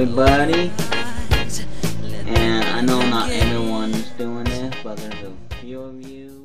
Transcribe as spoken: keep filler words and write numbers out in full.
everybody. And I know not everyone's doing this, but there's a few of you.